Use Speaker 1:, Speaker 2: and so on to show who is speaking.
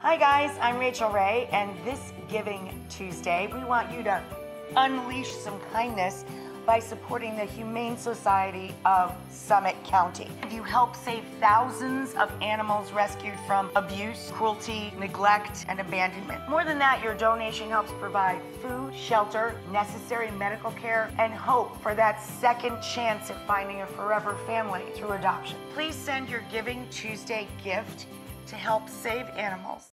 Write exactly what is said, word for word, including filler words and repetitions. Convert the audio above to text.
Speaker 1: Hi guys, I'm Rachael Ray, and this Giving Tuesday, we want you to unleash some kindness by supporting the Humane Society of Summit County. You help save thousands of animals rescued from abuse, cruelty, neglect, and abandonment. More than that, your donation helps provide food, shelter, necessary medical care, and hope for that second chance at finding a forever family through adoption. Please send your Giving Tuesday gift to help save animals.